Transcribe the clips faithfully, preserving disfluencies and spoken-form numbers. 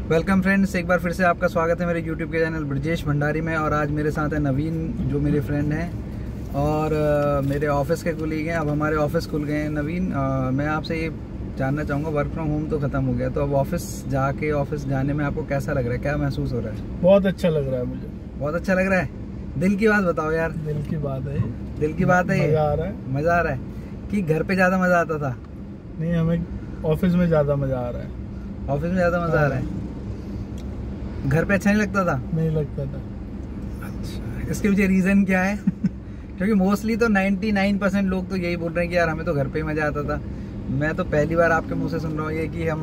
Welcome friends, एक बार फिर से आपका स्वागत है मेरे यूट्यूब के चैनल ब्रजेश भंडारी में। और आज मेरे साथ है नवीन, जो मेरे फ्रेंड हैं और uh, मेरे ऑफिस के कुलीग हैं। अब हमारे ऑफिस खुल गए हैं। नवीन, uh, मैं आपसे ये जानना चाहूँगा, वर्क फ्रॉम होम तो ख़त्म हो गया, तो अब ऑफिस जाके ऑफिस जाने में आपको कैसा लग रहा है, क्या महसूस हो रहा है? बहुत अच्छा लग रहा है मुझे। बहुत अच्छा लग रहा है। दिल की बात बताओ यार। दिल की बात है। दिल की बात है। मजा आ रहा है। मज़ा आ रहा है कि घर पे ज़्यादा मज़ा आता था? नहीं, हमें ऑफिस में ज़्यादा मजा आ रहा है। ऑफिस में ज़्यादा मज़ा आ रहा है। घर पे अच्छा नहीं लगता था? नहीं लगता था। अच्छा, इसके पीछे रीज़न क्या है? क्योंकि मोस्टली तो निन्यानवे परसेंट लोग तो यही बोल रहे हैं कि यार हमें तो घर पे ही मज़ा आता था। मैं तो पहली बार आपके मुंह से सुन रहा हूँ ये कि हम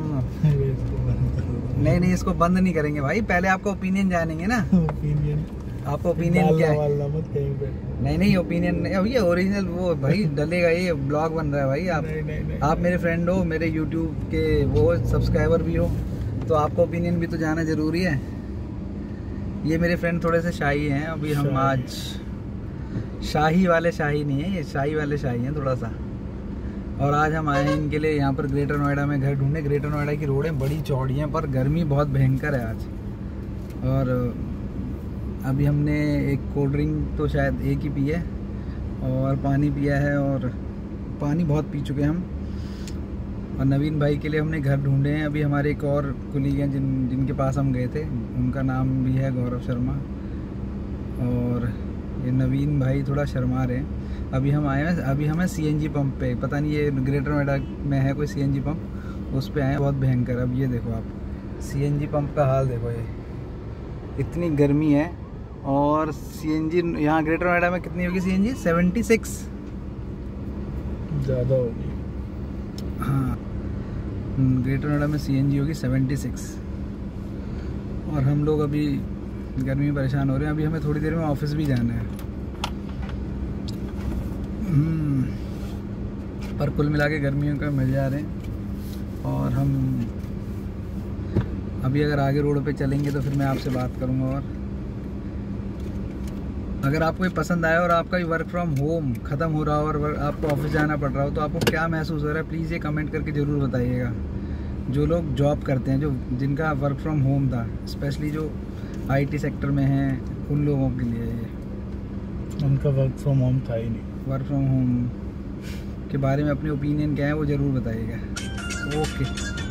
नहीं नहीं इसको बंद नहीं करेंगे भाई। पहले आपका ओपिनियन जानेंगे ना। ओपिनियन? आपका ओपिनियन क्या है? मत कहीं पे। नहीं नहीं ओपिनियन नहीं, अब ये ओरिजिनल वो भाई डलेगा, ये ब्लॉग बन रहा है भाई। आप नहीं, नहीं, नहीं, आप मेरे फ्रेंड हो, मेरे यूट्यूब के वो सब्सक्राइबर भी हो, तो आपका ओपिनियन भी तो जाना जरूरी है। ये मेरे फ्रेंड थोड़े से शाही हैं। अभी हम आज शाही वाले शाही नहीं है, ये शाही वाले शाही हैं थोड़ा सा। और आज हम आए हैं इनके लिए यहाँ पर ग्रेटर नोएडा में घर ढूंढे। ग्रेटर नोएडा की रोडें बड़ी चौड़ी हैं पर गर्मी बहुत भयंकर है आज। और अभी हमने एक कोल्ड ड्रिंक तो शायद एक ही पी है और पानी पिया है, और पानी बहुत पी चुके हैं हम। और नवीन भाई के लिए हमने घर ढूंढे हैं। अभी हमारे एक और कुलीग हैं जिन जिनके पास हम गए थे, उनका नाम भी है गौरव शर्मा। और ये नवीन भाई थोड़ा शर्मा रहे हैं। अभी हम आए हैं, अभी हमें सीएनजी पंप पे, पता नहीं ये ग्रेटर नोएडा में है कोई सीएनजी पंप, उस पे आए हैं। बहुत भयंकर। अब ये देखो आप सीएनजी पंप का हाल देखो, ये इतनी गर्मी है। और सीएनजी यहाँ ग्रेटर नोएडा में कितनी होगी सीएनजी? सेवेंटी सिक्स ज़्यादा होगी। हाँ, ग्रेटर नोएडा में सीएनजी होगी सेवेंटी सिक्स। और हम लोग अभी गर्मी में परेशान हो रहे हैं। अभी हमें थोड़ी देर में ऑफिस भी जाना है। पर कुल मिला के गर्मियों का मज़े आ रहे हैं। और हम अभी अगर आगे रोड पे चलेंगे तो फिर मैं आपसे बात करूँगा। और अगर आपको ये पसंद आया और आपका भी वर्क फ्रॉम होम ख़त्म हो रहा हो और आपको ऑफिस जाना पड़ रहा हो, तो आपको क्या महसूस हो रहा है, प्लीज़ ये कमेंट करके ज़रूर बताइएगा। जो लोग जॉब करते हैं, जो जिनका वर्क फ्रॉम होम था, स्पेशली जो आईटी सेक्टर में हैं, उन लोगों के लिए ये उनका वर्क फ्रॉम होम था ही नहीं। वर्क फ्रॉम होम के बारे में अपने ओपिनियन क्या है वो ज़रूर बताइएगा। ओके।